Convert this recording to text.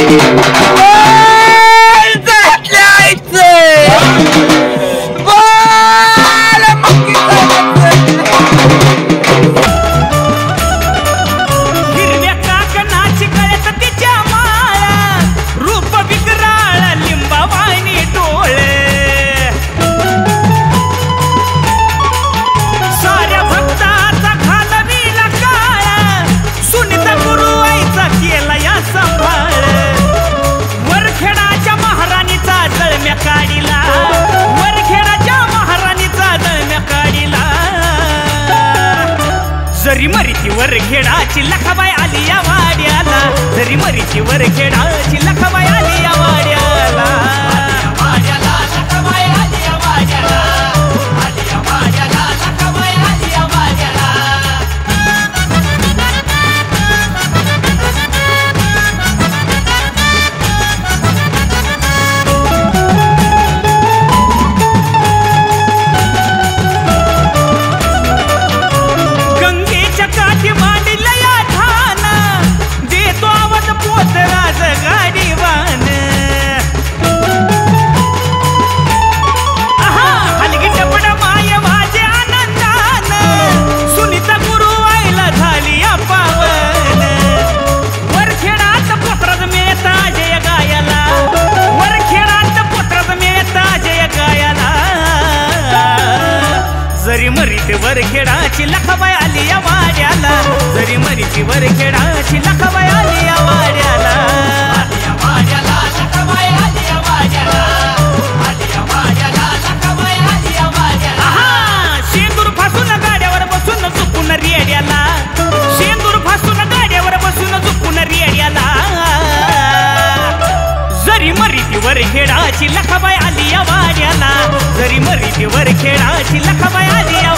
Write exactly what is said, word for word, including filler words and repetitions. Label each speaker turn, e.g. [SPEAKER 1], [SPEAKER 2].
[SPEAKER 1] जरी मरीची वर खेळाची लखाबाई आली या वाड्याला, जरी मरीची वर खेळाची लखाबाई आली या वाड्याला, वाड्याला लखाबाई आली या वाड्याला, आली या वाड्याला लखाबाई आली या वाड्याला। जरी मरीची वर खेळाची लखाबाई आली या वाड्याला, जरी मरीची वर खेळाची लखाबाई आली या वाड्याला, आली या वाड्याला लखाबाई आली या वाड्याला, आली या वाड्याला लखाबाई आली या वाड्याला। आहा शेंदूर फासून गाड्यावर बसून झुकून रेड्याला, शेंदूर फासून गाड्यावर बसून झुकून रेड्याला, जरी मरीची वर खेळाची लखाबाई आली या वाड्याला, जरी मरीची वर खेळाची लखाबाई आली या